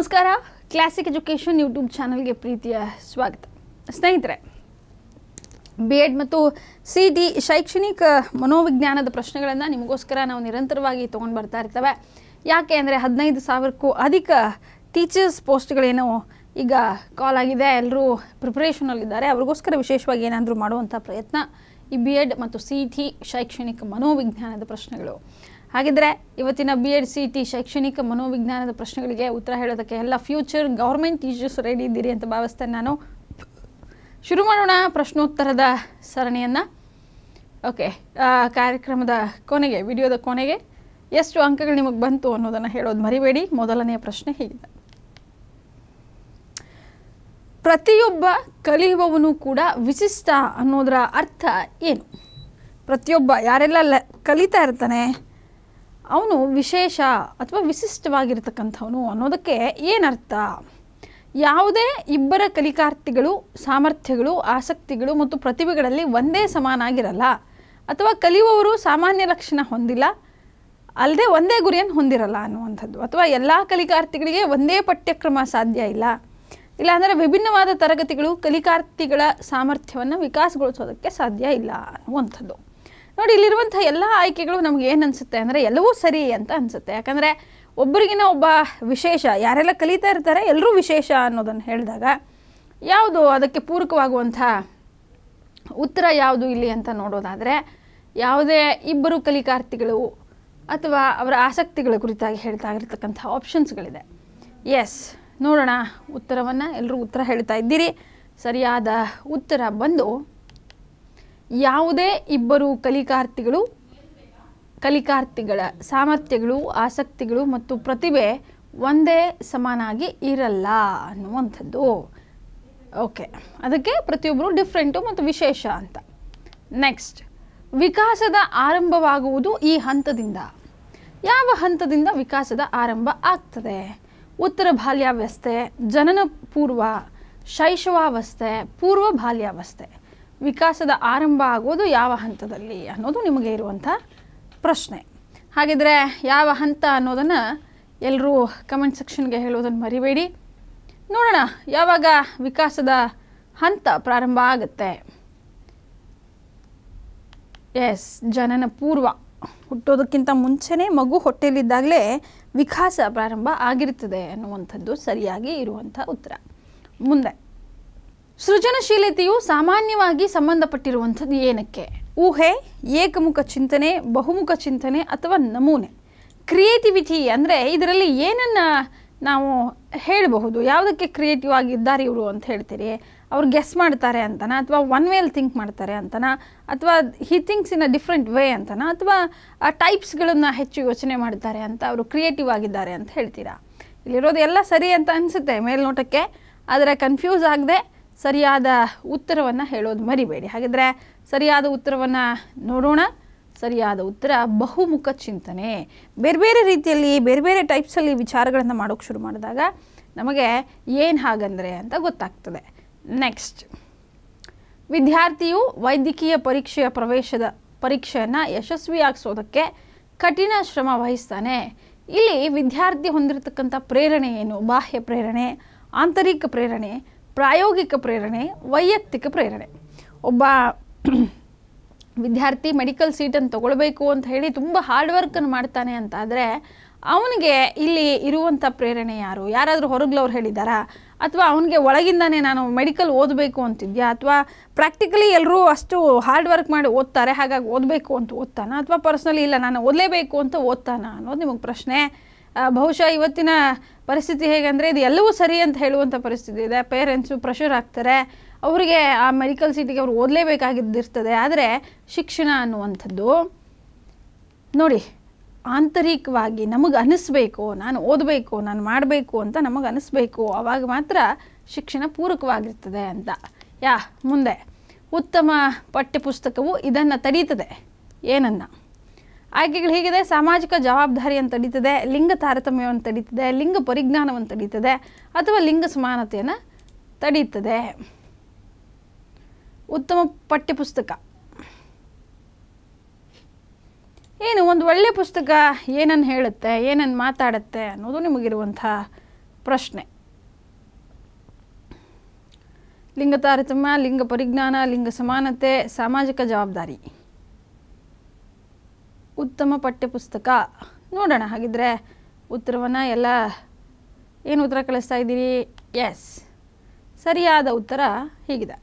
ನಮಸ್ಕಾರ. Classic education YouTube ಚಾನಲ್ಗೆ ಪ್ರೀತಿಯ ಸ್ವಾಗತ. ಸ್ನೇಹಿತರೆ, BEd ಮತ್ತು CET ಶೈಕ್ಷಣಿಕ ಮನೋವಿಜ್ಞಾನದ ಪ್ರಶ್ನೆಗಳನ್ನು ನಿಮಗೋಸ್ಕರ ನಾವು ನಿರಂತರವಾಗಿ ತೊಗೊಂಡು ಬರ್ತಾ ಇರ್ತೇವೆ. ಯಾಕೆ ಅಂದರೆ 15,000ಕ್ಕೂ ಅಧಿಕ ಟೀಚರ್ಸ್ ಪೋಸ್ಟ್ಗಳೇನೋ ಈಗ ಕಾಲ್ ಆಗಿದೆ, ಎಲ್ಲರೂ ಪ್ರಿಪ್ರೇಷನಲ್ಲಿದ್ದಾರೆ. ಅವ್ರಿಗೋಸ್ಕರ ವಿಶೇಷವಾಗಿ ಏನಾದರೂ ಮಾಡುವಂಥ ಪ್ರಯತ್ನ ಈ BEd ಮತ್ತು CET ಶೈಕ್ಷಣಿಕ ಮನೋವಿಜ್ಞಾನದ ಪ್ರಶ್ನೆಗಳು. ಹಾಗಿದ್ರೆ ಇವತ್ತಿನ BEd CET ಶೈಕ್ಷಣಿಕ ಮನೋವಿಜ್ಞಾನದ ಪ್ರಶ್ನೆಗಳಿಗೆ ಉತ್ತರ ಹೇಳೋದಕ್ಕೆ ಎಲ್ಲ ಫ್ಯೂಚರ್ ಗೌರ್ಮೆಂಟ್ ಟೀಚರ್ಸ್ ರೆಡಿ ಇದ್ದೀರಿ ಅಂತ ಭಾವಿಸ್ತೇನೆ ನಾನು. ಶುರು ಮಾಡೋಣ ಪ್ರಶ್ನೋತ್ತರದ ಸರಣಿಯನ್ನು. ಓಕೆ, ಕಾರ್ಯಕ್ರಮದ ಕೊನೆಗೆ, ವಿಡಿಯೋದ ಕೊನೆಗೆ ಎಷ್ಟು ಅಂಕಗಳು ನಿಮಗೆ ಬಂತು ಅನ್ನೋದನ್ನು ಹೇಳೋದು ಮರಿಬೇಡಿ. ಮೊದಲನೆಯ ಪ್ರಶ್ನೆ ಹೀಗಿದೆ: ಪ್ರತಿಯೊಬ್ಬ ಕಲಿಯುವವನು ಕೂಡ ವಿಶಿಷ್ಟ ಅನ್ನೋದರ ಅರ್ಥ ಏನು? ಪ್ರತಿಯೊಬ್ಬ ಯಾರೆಲ್ಲ ಕಲಿತಾ ಇರ್ತಾನೆ ಅವನು ವಿಶೇಷ ಅಥವಾ ವಿಶಿಷ್ಟವಾಗಿರ್ತಕ್ಕಂಥವನು ಅನ್ನೋದಕ್ಕೆ ಏನರ್ಥ? ಯಾವುದೇ ಇಬ್ಬರ ಕಲಿಕಾರ್ಥಿಗಳು ಸಾಮರ್ಥ್ಯಗಳು, ಆಸಕ್ತಿಗಳು ಮತ್ತು ಪ್ರತಿಭೆಗಳಲ್ಲಿ ಒಂದೇ ಸಮಾನಾಗಿರಲ್ಲ, ಅಥವಾ ಕಲಿಯುವವರು ಸಾಮಾನ್ಯ ಲಕ್ಷಣ ಹೊಂದಿಲ್ಲ, ಅಲ್ಲದೆ ಒಂದೇ ಗುರಿಯನ್ನು ಹೊಂದಿರಲ್ಲ ಅನ್ನುವಂಥದ್ದು. ಅಥವಾ ಎಲ್ಲ ಕಲಿಕಾರ್ಥಿಗಳಿಗೆ ಒಂದೇ ಪಠ್ಯಕ್ರಮ ಸಾಧ್ಯ ಇಲ್ಲ, ಇಲ್ಲಾಂದರೆ ವಿಭಿನ್ನವಾದ ತರಗತಿಗಳು ಕಲಿಕಾರ್ಥಿಗಳ ಸಾಮರ್ಥ್ಯವನ್ನು ವಿಕಾಸಗೊಳಿಸೋದಕ್ಕೆ ಸಾಧ್ಯ ಇಲ್ಲ ಅನ್ನುವಂಥದ್ದು. ನೋಡಿ, ಇಲ್ಲಿರುವಂಥ ಎಲ್ಲ ಆಯ್ಕೆಗಳು ನಮ್ಗೆ ಏನು ಅನಿಸುತ್ತೆ ಅಂದರೆ ಎಲ್ಲವೂ ಸರಿ ಅಂತ ಅನಿಸುತ್ತೆ. ಯಾಕಂದರೆ ಒಬ್ಬರಿಗಿನ ಒಬ್ಬ ವಿಶೇಷ, ಯಾರೆಲ್ಲ ಕಲಿತಾ ಇರ್ತಾರೆ ಎಲ್ಲರೂ ವಿಶೇಷ ಅನ್ನೋದನ್ನು ಹೇಳಿದಾಗ ಯಾವುದು ಅದಕ್ಕೆ ಪೂರಕವಾಗುವಂಥ ಉತ್ತರ ಯಾವುದು ಇಲ್ಲಿ ಅಂತ ನೋಡೋದಾದರೆ, ಯಾವುದೇ ಇಬ್ಬರು ಕಲಿಕಾರ್ಥಿಗಳು ಅಥವಾ ಅವರ ಆಸಕ್ತಿಗಳ ಕುರಿತಾಗಿ ಹೇಳ್ತಾ ಇರತಕ್ಕಂಥ ಆಪ್ಷನ್ಸ್ಗಳಿದೆ. ಎಸ್, ನೋಡೋಣ ಉತ್ತರವನ್ನು. ಎಲ್ಲರೂ ಉತ್ತರ ಹೇಳ್ತಾ ಇದ್ದೀರಿ. ಸರಿಯಾದ ಉತ್ತರ ಬಂದು ಯಾವುದೇ ಇಬ್ಬರು ಕಲಿಕಾರ್ಥಿಗಳ ಸಾಮರ್ಥ್ಯಗಳು, ಆಸಕ್ತಿಗಳು ಮತ್ತು ಪ್ರತಿಭೆ ಒಂದೇ ಸಮಾನಾಗಿ ಇರಲ್ಲ ಅನ್ನುವಂಥದ್ದು. ಓಕೆ, ಅದಕ್ಕೆ ಪ್ರತಿಯೊಬ್ಬರು ಡಿಫ್ರೆಂಟು ಮತ್ತು ವಿಶೇಷ ಅಂತ. ನೆಕ್ಸ್ಟ್, ವಿಕಾಸದ ಆರಂಭವಾಗುವುದು ಈ ಹಂತದಿಂದ. ಯಾವ ಹಂತದಿಂದ ವಿಕಾಸದ ಆರಂಭ ಆಗ್ತದೆ? ಉತ್ತರ ಬಾಲ್ಯಾವಸ್ಥೆ, ಜನನ ಪೂರ್ವ, ಶೈಶವಾವಸ್ಥೆ, ಪೂರ್ವ ಬಾಲ್ಯಾವಸ್ಥೆ. ವಿಕಾಸದ ಆರಂಭ ಆಗೋದು ಯಾವ ಹಂತದಲ್ಲಿ ಅನ್ನೋದು ನಿಮಗೆ ಇರುವಂಥ ಪ್ರಶ್ನೆ. ಹಾಗಿದ್ರೆ ಯಾವ ಹಂತ ಅನ್ನೋದನ್ನು ಎಲ್ಲರೂ ಕಮೆಂಟ್ ಸೆಕ್ಷನ್ಗೆ ಹೇಳೋದನ್ನು ಮರಿಬೇಡಿ. ನೋಡೋಣ ಯಾವಾಗ ವಿಕಾಸದ ಹಂತ ಪ್ರಾರಂಭ ಆಗುತ್ತೆ. ಎಸ್, ಜನನ ಪೂರ್ವ, ಹುಟ್ಟೋದಕ್ಕಿಂತ ಮುಂಚೆನೇ ಮಗು ಹೊಟ್ಟೆಯಲ್ಲಿದ್ದಾಗಲೇ ವಿಕಾಸ ಪ್ರಾರಂಭ ಆಗಿರ್ತದೆ ಅನ್ನುವಂಥದ್ದು ಸರಿಯಾಗಿ ಇರುವಂಥ ಉತ್ತರ. ಮುಂದೆ, ಸೃಜನಶೀಲತೆಯು ಸಾಮಾನ್ಯವಾಗಿ ಸಂಬಂಧಪಟ್ಟಿರುವಂಥದ್ದು ಏನಕ್ಕೆ? ಊಹೆ, ಏಕಮುಖ ಚಿಂತನೆ, ಬಹುಮುಖ ಚಿಂತನೆ ಅಥವಾ ನಮೂನೆ. ಕ್ರಿಯೇಟಿವಿಟಿ ಅಂದರೆ ಇದರಲ್ಲಿ ಏನನ್ನು ನಾವು ಹೇಳಬಹುದು? ಯಾವುದಕ್ಕೆ ಕ್ರಿಯೇಟಿವ್ ಆಗಿದ್ದಾರೆ ಇವರು ಅಂತ ಹೇಳ್ತೀರಿ? ಅವ್ರು ಗೆಸ್ ಮಾಡ್ತಾರೆ ಅಂತನ, ಅಥವಾ ಒನ್ ವೇಲ್ ಥಿಂಕ್ ಮಾಡ್ತಾರೆ ಅಂತನ, ಅಥವಾ he thinks in a different way ಅಂತನ, ಅಥವಾ ಆ ಟೈಪ್ಸ್ಗಳನ್ನು ಹೆಚ್ಚು ಯೋಚನೆ ಮಾಡ್ತಾರೆ ಅಂತ ಅವರು ಕ್ರಿಯೇಟಿವ್ ಆಗಿದ್ದಾರೆ ಅಂತ ಹೇಳ್ತೀರಾ? ಇಲ್ಲಿರೋದು ಎಲ್ಲ ಸರಿ ಅಂತ ಅನಿಸುತ್ತೆ ಮೇಲ್ನೋಟಕ್ಕೆ, ಆದರೆ ಕನ್ಫ್ಯೂಸ್ ಆಗದೆ ಸರಿಯಾದ ಉತ್ತರವನ್ನು ಹೇಳೋದು ಮರಿಬೇಡಿ. ಹಾಗಿದ್ರೆ ಸರಿಯಾದ ಉತ್ತರವನ್ನು ನೋಡೋಣ. ಸರಿಯಾದ ಉತ್ತರ ಬಹುಮುಖ ಚಿಂತನೆ. ಬೇರೆ ಬೇರೆ ರೀತಿಯಲ್ಲಿ ಬೇರೆ ಬೇರೆ ಟೈಪ್ಸಲ್ಲಿ ವಿಚಾರಗಳನ್ನು ಮಾಡೋಕ್ಕೆ ಶುರು ಮಾಡಿದಾಗ ನಮಗೆ ಏನು ಹಾಗಂದರೆ ಅಂತ ಗೊತ್ತಾಗ್ತದೆ. ನೆಕ್ಸ್ಟ್, ವಿದ್ಯಾರ್ಥಿಯು ವೈದ್ಯಕೀಯ ಪರೀಕ್ಷೆಯ ಪರೀಕ್ಷೆಯನ್ನು ಯಶಸ್ವಿಯಾಗಿಸೋದಕ್ಕೆ ಕಠಿಣ ಶ್ರಮ ವಹಿಸ್ತಾನೆ. ಇಲ್ಲಿ ವಿದ್ಯಾರ್ಥಿ ಹೊಂದಿರತಕ್ಕಂಥ ಪ್ರೇರಣೆ ಏನು? ಬಾಹ್ಯ ಪ್ರೇರಣೆ, ಆಂತರಿಕ ಪ್ರೇರಣೆ, ಪ್ರಾಯೋಗಿಕ ಪ್ರೇರಣೆ, ವೈಯಕ್ತಿಕ ಪ್ರೇರಣೆ. ಒಬ್ಬ ವಿದ್ಯಾರ್ಥಿ ಮೆಡಿಕಲ್ ಸೀಟನ್ನು ತೊಗೊಳ್ಬೇಕು ಅಂತ ಹೇಳಿ ತುಂಬ ಹಾರ್ಡ್ ವರ್ಕನ್ನು ಮಾಡ್ತಾನೆ ಅಂತ ಆದರೆ ಅವನಿಗೆ ಇಲ್ಲಿ ಇರುವಂಥ ಪ್ರೇರಣೆ ಯಾರು? ಯಾರಾದರೂ ಹೊರಗ್ಲವ್ರು ಹೇಳಿದ್ದಾರಾ? ಅಥವಾ ಅವನಿಗೆ ಒಳಗಿಂದಾನೇ ನಾನು ಮೆಡಿಕಲ್ ಓದಬೇಕು ಅಂತಿದ್ಯಾ? ಅಥವಾ ಪ್ರಾಕ್ಟಿಕಲಿ ಎಲ್ಲರೂ ಅಷ್ಟು ಹಾರ್ಡ್ ವರ್ಕ್ ಮಾಡಿ ಓದ್ತಾರೆ ಹಾಗಾಗಿ ಓದಬೇಕು ಅಂತ ಓದ್ತಾನ? ಅಥವಾ ಪರ್ಸ್ನಲಿ ಇಲ್ಲ ನಾನು ಓದಲೇಬೇಕು ಅಂತ ಓದ್ತಾನ ಅನ್ನೋದು ನಿಮಗೆ ಪ್ರಶ್ನೆ. ಬಹುಶಃ ಇವತ್ತಿನ ಪರಿಸ್ಥಿತಿ ಹೇಗೆಂದರೆ ಇದು ಎಲ್ಲವೂ ಸರಿ ಅಂತ ಹೇಳುವಂಥ ಪರಿಸ್ಥಿತಿ ಇದೆ. ಪೇರೆಂಟ್ಸು ಪ್ರೆಷರ್ ಆಗ್ತಾರೆ, ಅವರಿಗೆ ಆ ಮೆಡಿಕಲ್ ಸೀಟಿಗೆ ಅವ್ರು ಓದಲೇಬೇಕಾಗಿದ್ದಿರ್ತದೆ. ಆದರೆ ಶಿಕ್ಷಣ ಅನ್ನುವಂಥದ್ದು ನೋಡಿ, ಆಂತರಿಕವಾಗಿ ನಮಗೆ ಅನ್ನಿಸ್ಬೇಕು, ನಾನು ಓದಬೇಕು, ನಾನು ಮಾಡಬೇಕು ಅಂತ ನಮಗೆ ಅನ್ನಿಸ್ಬೇಕು, ಆವಾಗ ಮಾತ್ರ ಶಿಕ್ಷಣ ಪೂರಕವಾಗಿರ್ತದೆ ಅಂತ. ಮುಂದೆ, ಉತ್ತಮ ಪಠ್ಯಪುಸ್ತಕವು ಇದನ್ನು ತಡೀತದೆ. ಏನನ್ನು? ಆಯ್ಕೆಗಳು ಹೀಗಿದೆ: ಸಾಮಾಜಿಕ ಜವಾಬ್ದಾರಿಯನ್ನು ತಡೀತದೆ, ಲಿಂಗ ತಾರತಮ್ಯವನ್ನು ತಡೀತದೆ, ಲಿಂಗ ಪರಿಜ್ಞಾನವನ್ನು ತಡೀತದೆ, ಅಥವಾ ಲಿಂಗ ಸಮಾನತೆಯನ್ನು ತಡೀತದೆ. ಉತ್ತಮ ಪಠ್ಯಪುಸ್ತಕ ಏನು? ಒಂದು ಒಳ್ಳೆಯ ಪುಸ್ತಕ ಏನನ್ನು ಹೇಳುತ್ತೆ, ಏನನ್ನು ಮಾತಾಡುತ್ತೆ ಅನ್ನೋದು ನಿಮಗಿರುವಂಥ ಪ್ರಶ್ನೆ. ಲಿಂಗ ತಾರತಮ್ಯ, ಲಿಂಗ ಪರಿಜ್ಞಾನ, ಲಿಂಗ ಸಮಾನತೆ, ಸಾಮಾಜಿಕ ಜವಾಬ್ದಾರಿ. ಉತ್ತಮ ಪಠ್ಯಪುಸ್ತಕ. ನೋಡೋಣ ಹಾಗಿದ್ರೆ ಉತ್ತರವನ್ನು ಎಲ್ಲ ಏನು ಉತ್ತರ ಕಳಿಸ್ತಾ ಇದ್ದೀರಿ? ಎಸ್, ಸರಿಯಾದ ಉತ್ತರ ಹೀಗಿದೆ.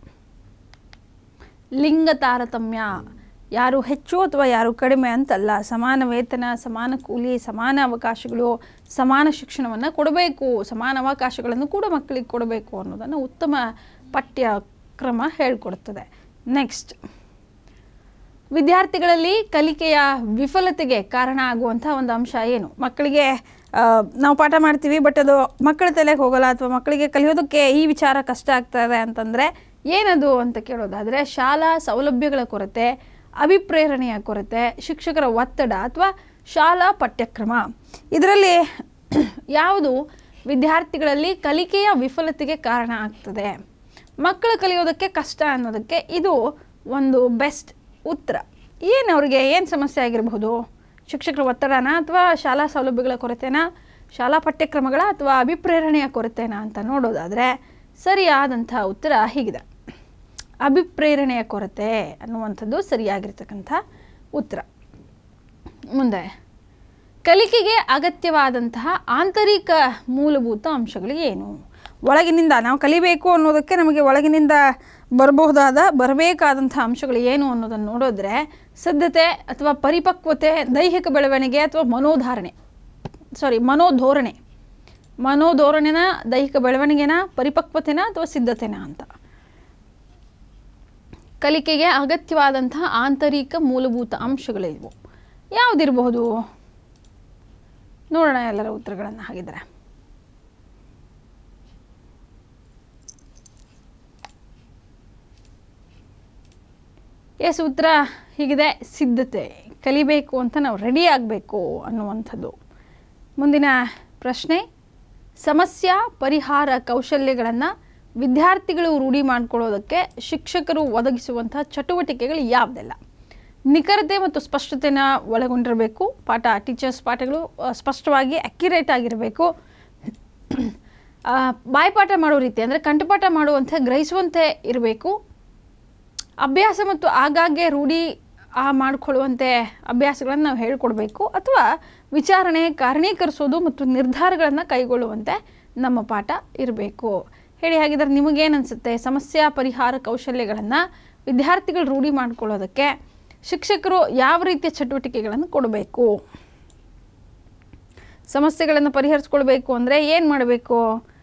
ಲಿಂಗ ತಾರತಮ್ಯ, ಯಾರು ಹೆಚ್ಚು ಅಥವಾ ಯಾರು ಕಡಿಮೆ ಅಂತಲ್ಲ, ಸಮಾನ ವೇತನ, ಸಮಾನ ಕೂಲಿ, ಸಮಾನ ಅವಕಾಶಗಳು, ಸಮಾನ ಶಿಕ್ಷಣವನ್ನು ಕೊಡಬೇಕು, ಸಮಾನ ಅವಕಾಶಗಳನ್ನು ಕೂಡ ಮಕ್ಕಳಿಗೆ ಕೊಡಬೇಕು ಅನ್ನೋದನ್ನು ಉತ್ತಮ ಪಠ್ಯಕ್ರಮ ಹೇಳ್ಕೊಡ್ತದೆ. ನೆಕ್ಸ್ಟ್, ವಿದ್ಯಾರ್ಥಿಗಳಲ್ಲಿ ಕಲಿಕೆಯ ವಿಫಲತೆಗೆ ಕಾರಣ ಆಗುವಂಥ ಒಂದು ಅಂಶ ಏನು? ಮಕ್ಕಳಿಗೆ ನಾವು ಪಾಠ ಮಾಡ್ತೀವಿ, ಬಟ್ ಅದು ಮಕ್ಕಳ ತಲೆಗೆ ಹೋಗಲ್ಲ, ಅಥವಾ ಮಕ್ಕಳಿಗೆ ಕಲಿಯೋದಕ್ಕೆ ಈ ವಿಚಾರ ಕಷ್ಟ ಆಗ್ತದೆ ಅಂತಂದರೆ ಏನದು ಅಂತ ಕೇಳೋದಾದರೆ, ಶಾಲಾ ಸೌಲಭ್ಯಗಳ ಕೊರತೆ, ಅಭಿಪ್ರೇರಣೆಯ ಕೊರತೆ, ಶಿಕ್ಷಕರ ಒತ್ತಡ ಅಥವಾ ಶಾಲಾ ಪಠ್ಯಕ್ರಮ. ಇದರಲ್ಲಿ ಯಾವುದು ವಿದ್ಯಾರ್ಥಿಗಳಲ್ಲಿ ಕಲಿಕೆಯ ವಿಫಲತೆಗೆ ಕಾರಣ ಆಗ್ತದೆ, ಮಕ್ಕಳು ಕಲಿಯೋದಕ್ಕೆ ಕಷ್ಟ ಅನ್ನೋದಕ್ಕೆ ಇದು ಒಂದು ಬೆಸ್ಟ್ ಉತ್ತರ. ಏನು ಅವ್ರಿಗೆ ಏನು ಸಮಸ್ಯೆ ಆಗಿರಬಹುದು? ಶಿಕ್ಷಕರ ಒತ್ತಡನ, ಅಥವಾ ಶಾಲಾ ಸೌಲಭ್ಯಗಳ ಕೊರತೆನಾ, ಶಾಲಾ ಪಠ್ಯಕ್ರಮಗಳ ಅಥವಾ ಅಭಿಪ್ರೇರಣೆಯ ಕೊರತೆನಾ ಅಂತ ನೋಡೋದಾದರೆ ಸರಿಯಾದಂಥ ಉತ್ತರ ಹೀಗಿದೆ. ಅಭಿಪ್ರೇರಣೆಯ ಕೊರತೆ ಅನ್ನುವಂಥದ್ದು ಸರಿಯಾಗಿರ್ತಕ್ಕಂಥ ಉತ್ತರ. ಮುಂದೆ, ಕಲಿಕೆಗೆ ಅಗತ್ಯವಾದಂತಹ ಆಂತರಿಕ ಮೂಲಭೂತ ಅಂಶಗಳು ಏನು? ಒಳಗಿನಿಂದ ನಾವು ಕಲಿಬೇಕು ಅನ್ನೋದಕ್ಕೆ ನಮಗೆ ಒಳಗಿನಿಂದ ಬರಬೇಕಾದಂಥ ಅಂಶಗಳು ಏನು ಅನ್ನೋದನ್ನು ನೋಡಿದ್ರೆ, ಸಿದ್ಧತೆ ಅಥವಾ ಪರಿಪಕ್ವತೆ, ದೈಹಿಕ ಬೆಳವಣಿಗೆ ಅಥವಾ ಮನೋಧೋರಣೆನ, ದೈಹಿಕ ಬೆಳವಣಿಗೆನ, ಪರಿಪಕ್ವತೆನ ಅಥವಾ ಸಿದ್ಧತೆನ ಅಂತ. ಕಲಿಕೆಗೆ ಅಗತ್ಯವಾದಂತಹ ಆಂತರಿಕ ಮೂಲಭೂತ ಅಂಶಗಳಿವು ಯಾವುದಿರಬಹುದು? ನೋಡೋಣ ಎಲ್ಲರ ಉತ್ತರಗಳನ್ನು. ಹಾಗಿದ್ರೆ ಎಸ್, ಉತ್ತರ ಹೀಗಿದೆ. ಸಿದ್ಧತೆ, ಕಲಿಬೇಕು ಅಂತ ನಾವು ರೆಡಿ ಆಗಬೇಕು ಅನ್ನುವಂಥದ್ದು. ಮುಂದಿನ ಪ್ರಶ್ನೆ, ಸಮಸ್ಯೆ ಪರಿಹಾರ ಕೌಶಲ್ಯಗಳನ್ನು ವಿದ್ಯಾರ್ಥಿಗಳು ರೂಢಿ ಮಾಡಿಕೊಳ್ಳೋದಕ್ಕೆ ಶಿಕ್ಷಕರು ಒದಗಿಸುವಂಥ ಚಟುವಟಿಕೆಗಳು ಯಾವುದೆಲ್ಲ? ನಿಖರತೆ ಮತ್ತು ಸ್ಪಷ್ಟತೆನ ಒಳಗೊಂಡಿರಬೇಕು. ಟೀಚರ್ಸ್ ಪಾಠಗಳು ಸ್ಪಷ್ಟವಾಗಿ ಅಕ್ಯುರೇಟ್ ಆಗಿರಬೇಕು. ಬಾಯ್ಪಾಠ ಮಾಡೋ ರೀತಿ ಅಂದರೆ ಕಂಠಪಾಠ ಮಾಡುವಂತೆ, ಗ್ರಹಿಸುವಂತೆ ಇರಬೇಕು. ಅಭ್ಯಾಸ ಮತ್ತು ಆಗಾಗ್ಗೆ ರೂಢಿ ಮಾಡಿಕೊಳ್ಳುವಂತೆ ಅಭ್ಯಾಸಗಳನ್ನು ನಾವು ಹೇಳ್ಕೊಡ್ಬೇಕು. ಅಥವಾ ವಿಚಾರಣೆ, ಕಾರಣೀಕರಿಸೋದು ಮತ್ತು ನಿರ್ಧಾರಗಳನ್ನು ಕೈಗೊಳ್ಳುವಂತೆ ನಮ್ಮ ಪಾಠ ಇರಬೇಕು. ಹೇಳಿ ಹಾಗಿದ್ರೆ ನಿಮಗೇನು ಅನಿಸುತ್ತೆ? ಸಮಸ್ಯೆ ಪರಿಹಾರ ಕೌಶಲ್ಯಗಳನ್ನು ವಿದ್ಯಾರ್ಥಿಗಳು ರೂಢಿ ಮಾಡಿಕೊಳ್ಳೋದಕ್ಕೆ ಶಿಕ್ಷಕರು ಯಾವ ರೀತಿಯ ಚಟುವಟಿಕೆಗಳನ್ನು ಕೊಡಬೇಕು? ಸಮಸ್ಯೆಗಳನ್ನು ಪರಿಹರಿಸ್ಕೊಳ್ಬೇಕು ಅಂದರೆ ಏನು ಮಾಡಬೇಕು?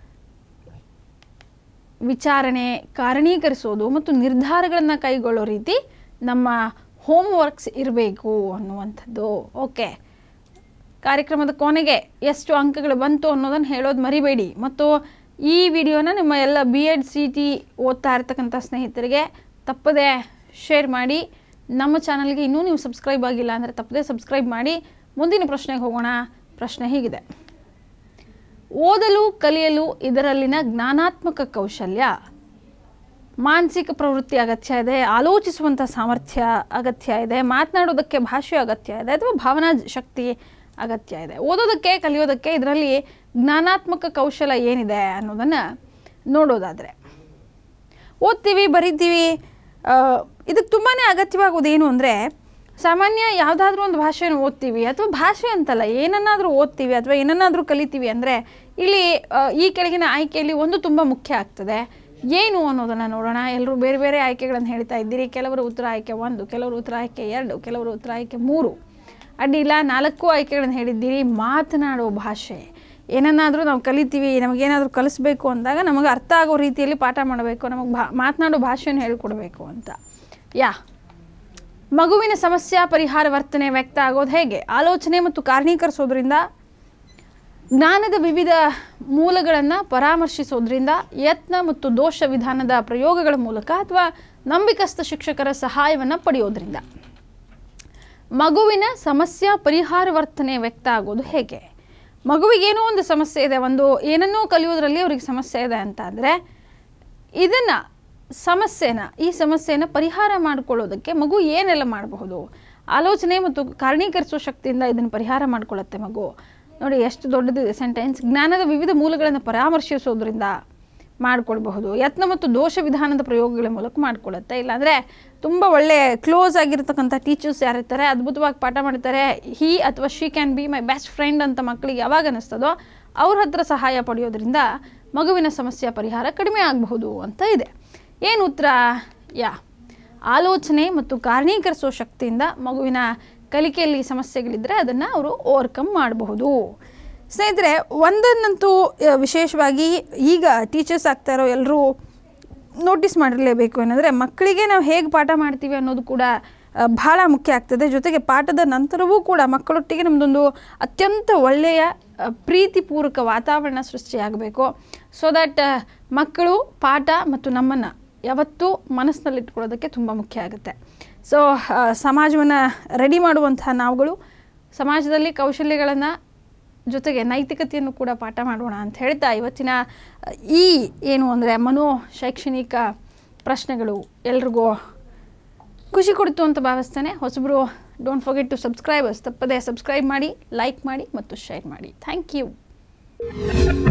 ವಿಚಾರಣೆ, ಕಾರಣೀಕರಿಸೋದು ಮತ್ತು ನಿರ್ಧಾರಗಳನ್ನು ಕೈಗೊಳ್ಳೋ ರೀತಿ ನಮ್ಮ ಹೋಮ್ವರ್ಕ್ಸ್ ಇರಬೇಕು ಅನ್ನುವಂಥದ್ದು. ಓಕೆ, ಕಾರ್ಯಕ್ರಮದ ಕೊನೆಗೆ ಎಷ್ಟು ಅಂಕಗಳು ಬಂತು ಅನ್ನೋದನ್ನು ಹೇಳೋದು ಮರಿಬೇಡಿ. ಮತ್ತು ಈ ವಿಡಿಯೋನ ನಿಮ್ಮ ಎಲ್ಲ B.Ed CET ಓದ್ತಾ ಇರ್ತಕ್ಕಂಥ ಸ್ನೇಹಿತರಿಗೆ ತಪ್ಪದೆ ಶೇರ್ ಮಾಡಿ. ನಮ್ಮ ಚಾನಲ್ಗೆ ಇನ್ನೂ ನೀವು ಸಬ್ಸ್ಕ್ರೈಬ್ ಆಗಿಲ್ಲ ಅಂದರೆ ತಪ್ಪದೆ ಸಬ್ಸ್ಕ್ರೈಬ್ ಮಾಡಿ. ಮುಂದಿನ ಪ್ರಶ್ನೆಗೆ ಹೋಗೋಣ. ಪ್ರಶ್ನೆ ಹೀಗಿದೆ: ಓದಲು ಕಲಿಯಲು ಇದರಲ್ಲಿನ ಜ್ಞಾನಾತ್ಮಕ ಕೌಶಲ್ಯ, ಮಾನಸಿಕ ಪ್ರವೃತ್ತಿ ಅಗತ್ಯ ಇದೆ, ಆಲೋಚಿಸುವಂಥ ಸಾಮರ್ಥ್ಯ ಅಗತ್ಯ ಇದೆ, ಮಾತನಾಡೋದಕ್ಕೆ ಭಾಷೆ ಅಗತ್ಯ ಇದೆ, ಅಥವಾ ಭಾವನಾ ಶಕ್ತಿ ಅಗತ್ಯ ಇದೆ? ಓದೋದಕ್ಕೆ ಕಲಿಯೋದಕ್ಕೆ ಇದರಲ್ಲಿ ಜ್ಞಾನಾತ್ಮಕ ಕೌಶಲ ಏನಿದೆ ಅನ್ನೋದನ್ನು ನೋಡೋದಾದರೆ, ಓದ್ತೀವಿ, ಬರೀತೀವಿ, ಇದಕ್ಕೆ ತುಂಬಾ ಅಗತ್ಯವಾಗೋದೇನು ಅಂದರೆ, ಸಾಮಾನ್ಯ ಯಾವುದಾದ್ರೂ ಒಂದು ಭಾಷೆಯನ್ನು ಓದ್ತೀವಿ, ಅಥವಾ ಭಾಷೆ ಅಂತಲ್ಲ, ಏನನ್ನಾದರೂ ಓದ್ತೀವಿ ಅಥವಾ ಏನನ್ನಾದರೂ ಕಲಿತೀವಿ ಅಂದರೆ ಇಲ್ಲಿ ಈ ಕೆಳಗಿನ ಆಯ್ಕೆಯಲ್ಲಿ ಒಂದು ತುಂಬ ಮುಖ್ಯ ಆಗ್ತದೆ. ಏನು ಅನ್ನೋದನ್ನು ನೋಡೋಣ. ಎಲ್ಲರೂ ಬೇರೆ ಬೇರೆ ಆಯ್ಕೆಗಳನ್ನು ಹೇಳ್ತಾ ಇದ್ದೀರಿ. ಕೆಲವರು ಉತ್ತರ ಆಯ್ಕೆ 1, ಕೆಲವರು ಉತ್ತರ ಆಯ್ಕೆ 2, ಕೆಲವರು ಉತ್ತರ ಆಯ್ಕೆ 3. ಅಡ್ಡಿಲ್ಲ, 4 ಆಯ್ಕೆಗಳನ್ನು ಹೇಳಿದ್ದೀರಿ. ಮಾತನಾಡೋ ಭಾಷೆ, ಏನನ್ನಾದರೂ ನಾವು ಕಲಿತೀವಿ, ನಮಗೇನಾದರೂ ಕಲಿಸ್ಬೇಕು ಅಂದಾಗ ನಮಗೆ ಅರ್ಥ ಆಗೋ ರೀತಿಯಲ್ಲಿ ಪಾಠ ಮಾಡಬೇಕು, ನಮಗೆ ಮಾತನಾಡೋ ಭಾಷೆಯನ್ನು ಹೇಳ್ಕೊಡ್ಬೇಕು ಅಂತ. ಮಗುವಿನ ಸಮಸ್ಯೆ ಪರಿಹಾರ ವರ್ತನೆ ವ್ಯಕ್ತ ಆಗೋದು ಹೇಗೆ? ಆಲೋಚನೆ ಮತ್ತು ಕಾರಣೀಕರಿಸೋದ್ರಿಂದ, ಜ್ಞಾನದ ವಿವಿಧ ಮೂಲಗಳನ್ನು ಪರಾಮರ್ಶಿಸೋದ್ರಿಂದ, ಯತ್ನ ಮತ್ತು ದೋಷ ವಿಧಾನದ ಪ್ರಯೋಗಗಳ ಮೂಲಕ, ಅಥವಾ ನಂಬಿಕಸ್ಥ ಶಿಕ್ಷಕರ ಸಹಾಯವನ್ನು ಪಡೆಯೋದ್ರಿಂದ. ಮಗುವಿನ ಸಮಸ್ಯೆ ಪರಿಹಾರ ವರ್ತನೆ ವ್ಯಕ್ತ ಆಗೋದು ಹೇಗೆ? ಮಗುವಿಗೇನೋ ಒಂದು ಸಮಸ್ಯೆ ಇದೆ, ಏನನ್ನೋ ಕಲಿಯೋದ್ರಲ್ಲಿ ಅವ್ರಿಗೆ ಸಮಸ್ಯೆ ಇದೆ ಅಂತ ಅಂದರೆ ಈ ಸಮಸ್ಯೆನ ಪರಿಹಾರ ಮಾಡಿಕೊಳ್ಳೋದಕ್ಕೆ ಮಗು ಏನೆಲ್ಲ ಮಾಡಬಹುದು? ಆಲೋಚನೆ ಮತ್ತು ಕಾರಣೀಕರಿಸುವ ಶಕ್ತಿಯಿಂದ ಇದನ್ನು ಪರಿಹಾರ ಮಾಡಿಕೊಳ್ಳುತ್ತೆ ಮಗು. ನೋಡಿ ಎಷ್ಟು ದೊಡ್ಡದಿದೆ ಸೆಂಟೆನ್ಸ್. ಜ್ಞಾನದ ವಿವಿಧ ಮೂಲಗಳನ್ನು ಪರಾಮರ್ಶಿಸೋದ್ರಿಂದ ಮಾಡಿಕೊಳ್ಬಹುದು. ಯತ್ನ ಮತ್ತು ದೋಷ ವಿಧಾನದ ಪ್ರಯೋಗಗಳ ಮೂಲಕ ಮಾಡಿಕೊಳ್ಳುತ್ತೆ. ಇಲ್ಲಾಂದರೆ ತುಂಬ ಒಳ್ಳೆ ಕ್ಲೋಸ್ ಆಗಿರ್ತಕ್ಕಂಥ ಟೀಚರ್ಸ್ ಯಾರಿರ್ತಾರೆ, ಅದ್ಭುತವಾಗಿ ಪಾಠ ಮಾಡ್ತಾರೆ, ಹಿ ಅಥವಾ she can be my best friend ಅಂತ ಮಕ್ಕಳಿಗೆ ಯಾವಾಗ ಅನ್ನಿಸ್ತದೋ ಅವ್ರ ಹತ್ರ ಸಹಾಯ ಪಡೆಯೋದ್ರಿಂದ ಮಗುವಿನ ಸಮಸ್ಯೆಯ ಪರಿಹಾರ ಕಡಿಮೆ ಆಗಬಹುದು ಅಂತ ಇದೆ. ಏನು ಉತ್ತರ? ಆಲೋಚನೆ ಮತ್ತು ಕಾರಣೀಕರಿಸೋ ಶಕ್ತಿಯಿಂದ ಮಗುವಿನ ಕಲಿಕೆಯಲ್ಲಿ ಸಮಸ್ಯೆಗಳಿದ್ದರೆ ಅದನ್ನು ಅವರು ಓವರ್ಕಮ್ ಮಾಡಬಹುದು. ಸ್ನೇಹಿತರೆ, ಒಂದನ್ನಂತೂ ವಿಶೇಷವಾಗಿ ಈಗ ಟೀಚರ್ಸ್ ಆಗ್ತಾ ಇರೋ ಎಲ್ಲರೂ ನೋಟಿಸ್ ಮಾಡಿರಲೇಬೇಕು. ಏನಂದರೆ ಮಕ್ಕಳಿಗೆ ನಾವು ಹೇಗೆ ಪಾಠ ಮಾಡ್ತೀವಿ ಅನ್ನೋದು ಕೂಡ ಬಹಳ ಮುಖ್ಯ ಆಗ್ತದೆ. ಜೊತೆಗೆ ಪಾಠದ ನಂತರವೂ ಕೂಡ ಮಕ್ಕಳೊಟ್ಟಿಗೆ ನಮ್ಮದೊಂದು ಅತ್ಯಂತ ಒಳ್ಳೆಯ ಪ್ರೀತಿಪೂರ್ವಕ ವಾತಾವರಣ ಸೃಷ್ಟಿಯಾಗಬೇಕು. ಸೊ ದ್ಯಾಟ್ ಮಕ್ಕಳು ಪಾಠ ಮತ್ತು ನಮ್ಮನ್ನು ಯಾವತ್ತೂ ಮನಸ್ಸಿನಲ್ಲಿಟ್ಕೊಳ್ಳೋದಕ್ಕೆ ತುಂಬ ಮುಖ್ಯ ಆಗುತ್ತೆ. ಸೊ ಸಮಾಜವನ್ನು ರೆಡಿ ಮಾಡುವಂತಹ ನಾವುಗಳು ಸಮಾಜದಲ್ಲಿ ಕೌಶಲ್ಯಗಳನ್ನು ಜೊತೆಗೆ ನೈತಿಕತೆಯನ್ನು ಕೂಡ ಪಾಠ ಮಾಡೋಣ ಅಂತ ಹೇಳ್ತಾ ಇವತ್ತಿನ ಈ ಏನು ಅಂದರೆ ಶೈಕ್ಷಣಿಕ ಪ್ರಶ್ನೆಗಳು ಎಲ್ರಿಗೂ ಖುಷಿ ಕೊಡ್ತು ಅಂತ ಭಾವಿಸ್ತೇನೆ. ಹೊಸಬರು ಡೋಂಟ್ ಫರ್ಗೆಟ್ ಟು ಸಬ್ಸ್ಕ್ರೈಬರ್ಸ್, ತಪ್ಪದೇ ಸಬ್ಸ್ಕ್ರೈಬ್ ಮಾಡಿ, ಲೈಕ್ ಮಾಡಿ ಮತ್ತು ಶೇರ್ ಮಾಡಿ. Thank you.